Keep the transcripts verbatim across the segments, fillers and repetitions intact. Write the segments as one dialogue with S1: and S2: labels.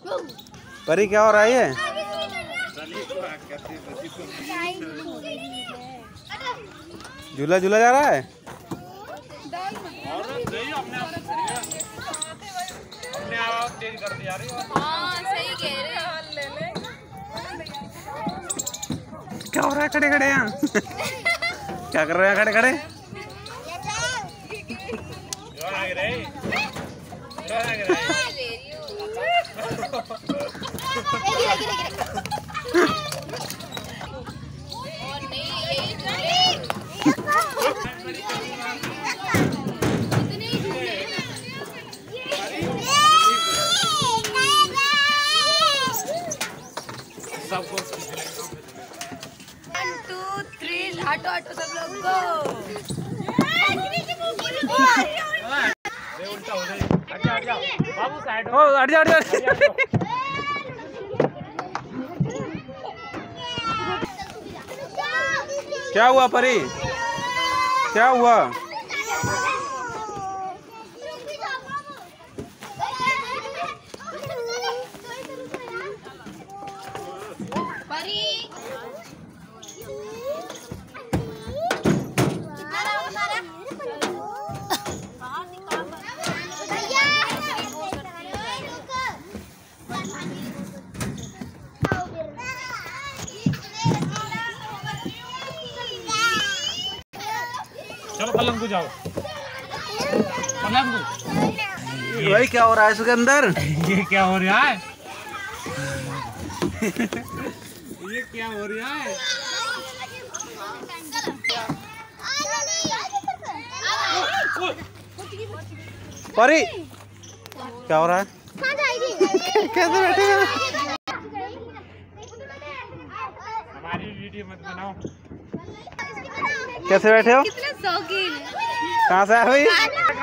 S1: परी क्या हो रहा है ये? झूला झूला जा रहा है। क्या हो रहा है खड़े खड़े यहाँ? क्या कर रहे हैं खड़े खड़े?
S2: One two three auto auto सब लोग गो।
S1: बाबू साइड हो, हट जा हट जा। क्या हुआ परी? क्या हुआ?
S2: परी
S3: चलो पलंग को जाओ, पलंग को।
S1: भाई क्या हो रहा है इसके अंदर?
S3: ये क्या हो रहा है? ये क्या हो रहा है?
S1: परी क्या हो रहा है? कैसे बैठे हो?
S3: हमारी वीडियो मत बनाओ।
S1: कैसे बैठे हो?
S2: कितने शौकीन।
S1: कहाँ से आए हुई?
S3: नहीं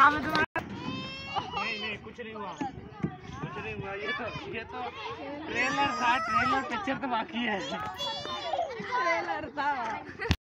S3: नहीं कुछ नहीं हुआ, कुछ नहीं हुआ। ये तो ये तो ट्रेलर था, ट्रेलर पिक्चर तो बाकी है।
S2: ट्रेलर था।